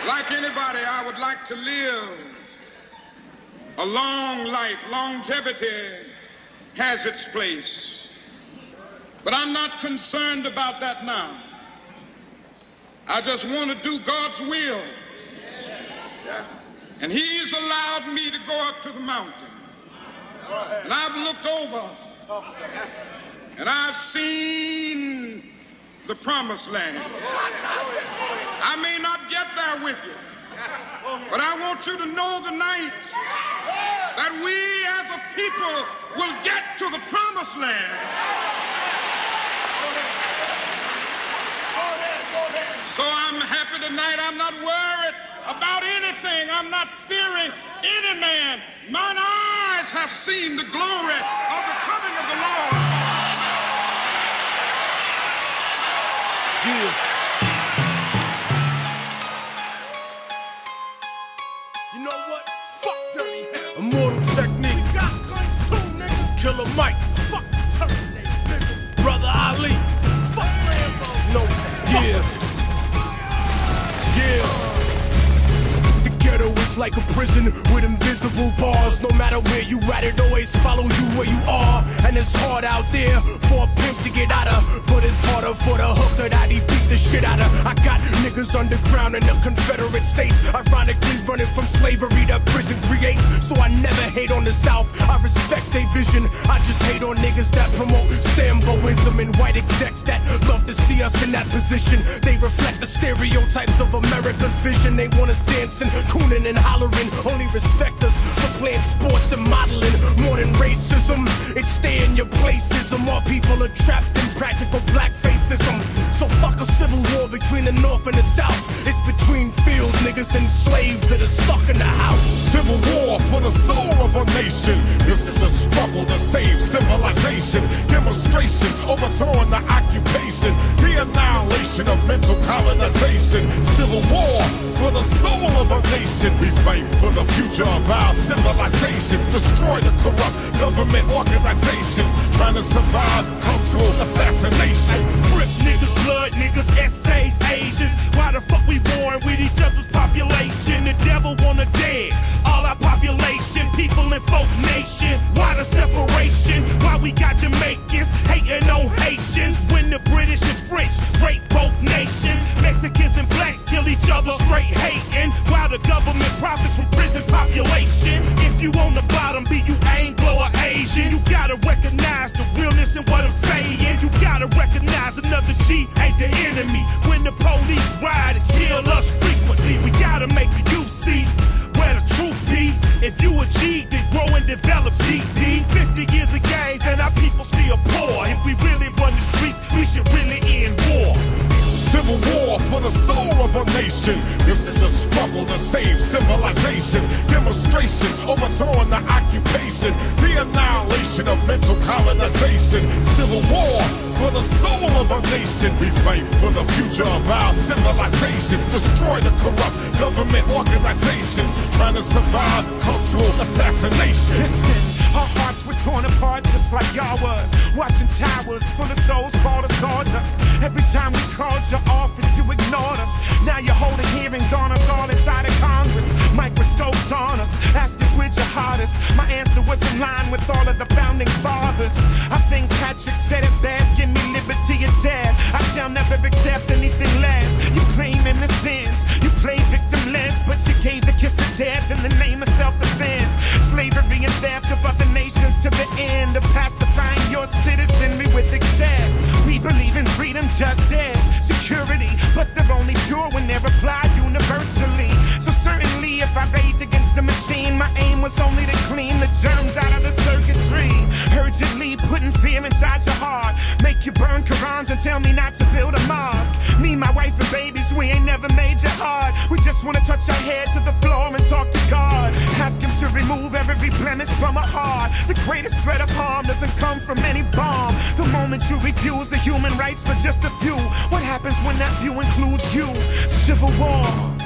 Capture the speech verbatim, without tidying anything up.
Like anybody, I would like to live a long life. Longevity has its place. But I'm not concerned about that now. I just want to do God's will. And He's allowed me to go up to the mountain. And I've looked over and I've seen the promised land. I may not get there with you, but I want you to know tonight that we as a people will get to the promised land. So I'm happy tonight. I'm not worried about anything. I'm not fearing any man. Mine eyes have seen the glory of the coming of the Lord. Yeah. You know what? Fuck Dirty Hell. Immortal Technique. You got guns too, nigga. Killer Mike. Fuck Terminator, nigga. Brother Ali. Fuck Rambo. No. Yeah. Yeah. The ghetto is like a prison with invisible bars. No matter where you at, it always follow you where you are. And it's hard out there for a pimp to get out of, but it's harder for the hooker that he beat the shit out of. I got niggas underground in the Confederate States, ironically running from slavery that prison creates. So I never hate on the South, I respect their vision. I just hate on niggas that promote Samboism and white execs that love to see us in that position. They reflect the stereotypes of America's vision. They want us dancing, cooning and hollering, only respect us for playing sports and modeling. More than racism, it's stay in your placism. All people are trapped in practical blackfacism. So fuck a civil war between the North and the South. It's between field niggas and slaves that are stuck in the house. Civil war for the soul of a nation. This is a struggle to save civilization. Demonstrations overthrowing the occupation. The annihilation of mental colonization. Civil war for the soul of a nation. We fight for the future of our civilization. Destroy the corrupt government organizations trying to survive cultural assassination. Crip niggas, blood niggas, essays, Asians. Why the fuck we born with each other's population? The devil wanna dead all our population, people in folk nation. Why the separation? Why we got Jamaicans hating on Haitians when the British and French rape both nations? Mexicans and blacks kill each other, straight hating, while the government profits from prison population. If you on the bottom, be you Anglo or Asian, you gotta recognize the realness in what I'm saying. You gotta recognize another G ain't the enemy. When the police ride and kill us frequently, we gotta make the youth see where the truth be. If you a G, then grow and develop G D. Fifty years of games and our people still poor. If we really run the streets, we should really end war. Civil war for the soul of a nation. This is a struggle to save civilization. Demonstrations overthrowing the occupation. The annihilation of mental colonization. Civil war for the soul of a nation. We fight for the future of our civilization. Destroy the corrupt government organizations trying to survive cultural assassination. Listen, our hearts were torn apart just like y'all was. Watching towers full of souls fall to sawdust. Every time we called your office, you ignored us. Now you're holding hearings on us all inside of Congress. Microscopes on us, asking which your hardest. My answer was in line with all of the founding fathers. I think Patrick said it best, give me liberty or death. I shall never accept anything less. You claim innocence, you play victimless, but you gave the kiss of death in the name of self-defense. Slavery and theft of other nations to the end of pacifying your citizenry with excess. We believe in freedom, just as security, but they're only pure when they're applied universally. So certainly if I rage against the machine, my aim was only to clean the germs out of the circuitry. Urgently putting fear inside your heart, make you burn Qurans and tell me not to build a mosque. Me, my wife and babies, we ain't never made you hard. We just wanna touch our head to the floor and talk to God. Ask him to remove every blemish from our heart. The greatest threat of harm doesn't come from any bomb. The moment you refuse the human rights for just a few, what happens when that view includes you? Civil war.